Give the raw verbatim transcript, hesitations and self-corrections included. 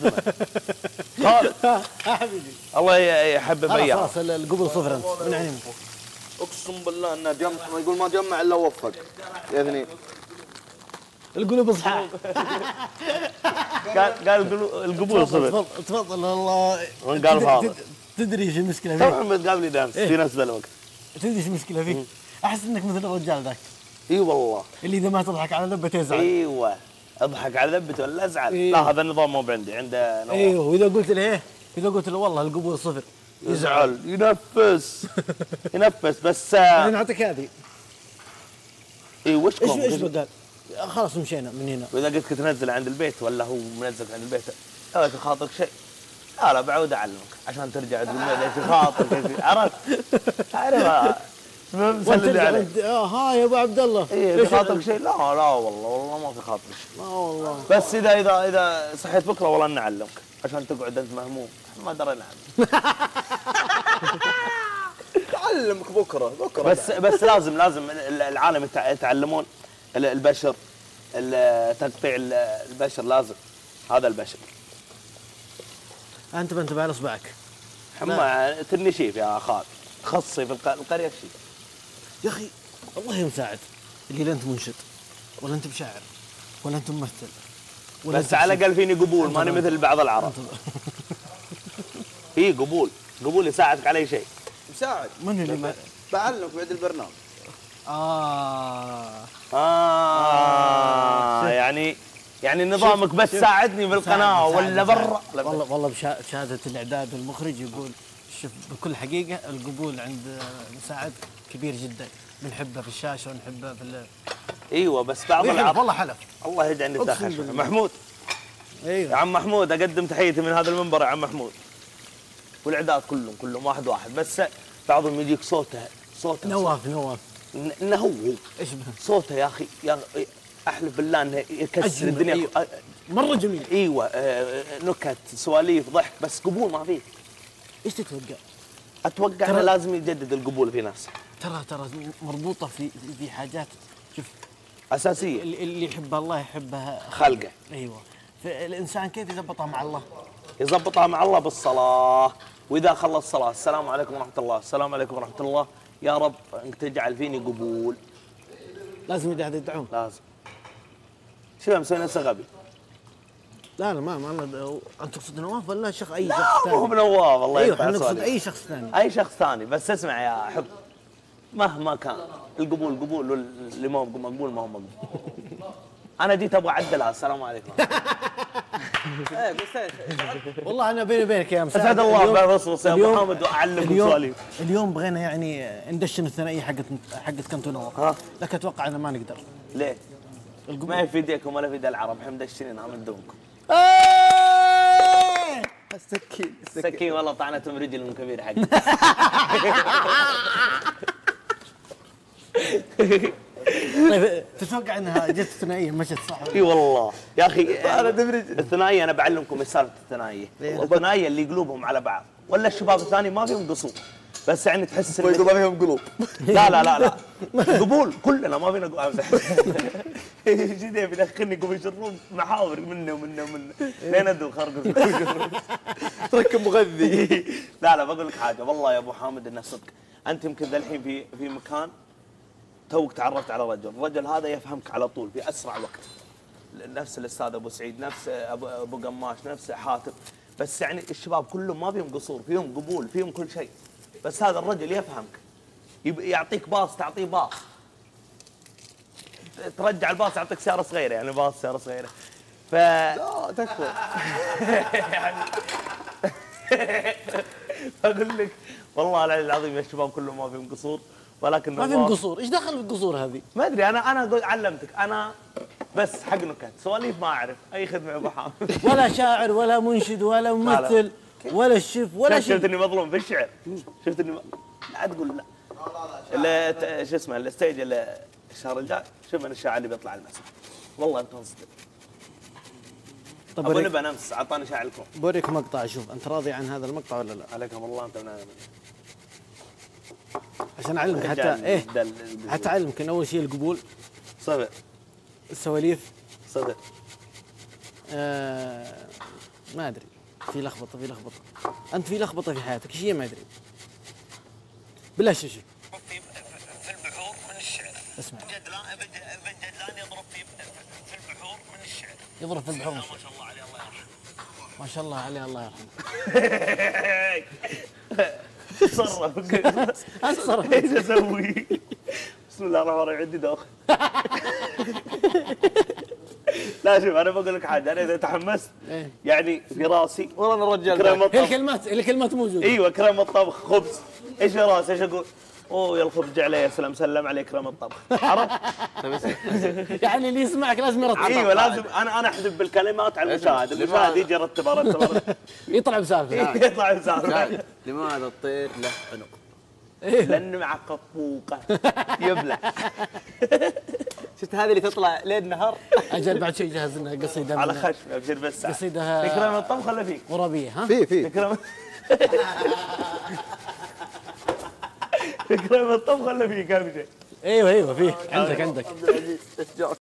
خالد حبيبي الله يحبب اياك. خلاص القبول صفر انت من عيني. اقسم بالله انه جمع، ما يقول ما جمع الا وفق يا اثنين. القلوب صحاح. قال قال القبول صفر. تفضل تفضل الله. من قال هذا تدري ايش المشكله تو فيه؟ محمد قابلي دامس في نفس ذا الوقت. تدري ايش المشكله فيه؟ احس انك مثل الرجال ذاك اي والله. اللي اذا ما تضحك على لبته يزعل. ايوه اضحك على ذبته ولا ازعل. إيه. لا هذا النظام مو بعندي، عنده نظام. ايوه واذا قلت له ايه؟ اذا قلت له والله القبول صفر يزعل ينفس ينفس بس. انا نعطيك هذه. اي وشكم ايش ايش قال؟ خلاص مشينا من هنا. واذا قلت لك تنزل عند البيت ولا هو منزل عند البيت لا تخاطرك شيء. لا لا بعود اعلمك عشان ترجع تقول ليش تخاطرك. عرفت؟ عارف مسلم عليك. اه ها يا ابو عبد الله. ايه تخاطرك شيء؟ لا لا والله والله ما في خاطر شيء. لا والله. بس اذا اذا اذا صحيت بكره والله نعلمك عشان تقعد انت مهموم. ما درينا عنك. اعلمك بكره بكره. بس بس لازم لازم العالم يتعلمون البشر، تقطيع البشر لازم. هذا البشر. انت بنتبه على اصبعك. حما ترني شيف يا خالد، خصي في القريه شيف. يا اخي الله يساعد اللي لا انت منشد ولا انت بشاعر ولا انت ممثل ولا بس على الاقل فيني قبول، ماني مثل بعض العرب. في قبول، قبول يساعدك على اي شيء. مساعد. من اللي ما بعلمك بعد البرنامج. آه. آه, آه يعني يعني نظامك بس ساعدني بالقناه ولا برا. والله والله بشهاده الاعداد والمخرج يقول شوف بكل حقيقه القبول عند مساعد كبير جدا، بنحبه في الشاشه ونحبه في ال... ايوه بس بعض العرب والله حلف. الله يجعلني داخل. محمود. ايوه يا عم محمود اقدم تحيتي من هذا المنبر يا عم محمود. والاعداد كلهم كلهم واحد واحد، بس بعضهم يجيك صوته صوته نواف نواف انه هو ايش صوته يا اخي يا احلف بالله انه يكسر الدنيا. أيوة. مره جميل. ايوه آه نكت سواليف ضحك، بس قبول ما فيه. ايش تتوقع؟ اتوقع انه لازم يجدد القبول في نفسه. ترى ترى مربوطه في في حاجات شوف اساسيه. اللي يحبها الله يحبها خلقه. ايوه. فالانسان كيف يضبطها مع الله؟ يضبطها مع الله بالصلاه، واذا خلص الصلاه السلام عليكم ورحمه الله، السلام عليكم ورحمه الله، يا رب انك تجعل فيني قبول. لازم يدعون. لازم. شو مسوي نفسه غبي؟ لا لا ما ما انت تقصد نواف ولا شخص اي شخص ثاني؟ لا مو بنواف الله يرحمه. ايوه نقصد اي شخص ثاني. اي شخص ثاني، بس اسمع يا حب مهما كان القبول قبول واللي ما هو مقبول ما هو مقبول. انا جيت ابغى اعدلها. السلام عليكم. ايه بس والله انا بيني وبينك يا مساعد اسعد الله بفصفص يا ابو حامد واعلمكم سواليف. اليوم بغينا يعني ندشن الثنائيه حقت حقت كنتو نواف، لكن اتوقع ان ما نقدر. ليه؟ ما في يديكم ولا في يد العرب، احنا مدشنين من دونكم. السكين السكين والله طعنتهم رجل من كبير حقي. طيب تتوقع انها جت ثنائيه مشت صح؟ اي والله يا اخي انا دبرج الثنائيه. انا بعلمكم ايش سالفه الثنائيه. الثنائيه اللي قلوبهم على بعض، ولا الشباب الثاني ما فيهم قصور، بس يعني تحس ما يقول ما فيهم قلوب. لا لا لا لا قبول كلنا ما فينا قلوب. جدي بيدخلني قبل يشربون محاور منه ومنه ومنه لين ادوا خرقوا. تركب مغذي. لا لا بقول لك حاجه والله يا ابو حامد انه صدق. انت يمكن ذا الحين في في مكان توك تعرفت على رجل، الرجل هذا يفهمك على طول في اسرع وقت. نفس الاستاذ ابو سعيد، نفس ابو ابو قماش، نفس حاتم. بس يعني الشباب كلهم ما فيهم قصور، فيهم قبول، فيهم كل شيء. بس هذا الرجل يفهمك، يعطيك باص تعطيه باص، ترجع الباص يعطيك سياره صغيره، يعني باص سياره صغيره. ف لا تكفى. يعني اقول لك والله العظيم يا الشباب كلهم ما فيهم قصور، ولكن ما فيهم قصور. ايش دخل القصور هذه؟ ما ادري. انا انا اقول علمتك انا بس حق نكت، سواليف ما اعرف اي خدمه يا ابو حامد. ولا شاعر ولا منشد ولا ممثل ولا الشيف ولا شيء. شفت اني مظلوم في الشعر، شفت اني م... لا تقول لا. لا لا شو اسمه الستيج الشهر الجاي، شوف انا الشاعر اللي بيطلع المسرح والله انت صدق. طب ابو نبى نمس اعطاني شاعر لكم. بوريك مقطع اشوف انت راضي عن هذا المقطع ولا لا؟ عليكم الله انت من عشان اعلمك حتى ايه حتى اعلمك ان اول شيء القبول صدق، السواليف صدق، آه ما ادري، في لخبطه في لخبطه، انت في لخبطه في حياتك، ايش هي ما ادري. بالله شوف شوف في في البحور من الشعر. اسمع. جدلان ابن جدلان يضرب في في البحور من الشعر. يضرب في البحور. ما شاء الله عليه الله يرحمه. ما شاء الله عليه الله يرحمه. تصرف. اتصرف. ايش اسوي؟ بسم الله الرحمن الرحيم عندي دوخه. لا شوف انا بقول لك حاجه، انا اذا تحمست إيه. يعني في راسي والله انا الرجال كريم هي الطبخ. الكلمات الكلمات موجوده. ايوه كريم الطبخ خبز، ايش في راسي ايش اقول؟ اوه يا الخبز عليه يا سلام، سلم عليك كريم الطبخ. عرفت؟ يعني اللي يسمعك لازم يرتب. ايوه لازم انا انا احذف بالكلمات على المشاهد، المشاهد يجي يرتب ارتب يطلع بسالفه. يطلع يسافر. لماذا الطير له عنق؟ لانه مع قطوقه يبلع. شفت هذه اللي تطلع ليل نهار. اجل بعد شيء جهز لنا قصيده على من- خشم ابشر بس. قصيده في كريم الطبخ ولا فيك؟ غرابيه ها. في في كريم في كريم الطبخ ولا فيك ابشر؟ ايوه ايوه فيه عندك عندك. عبد العزيز ايش جاك؟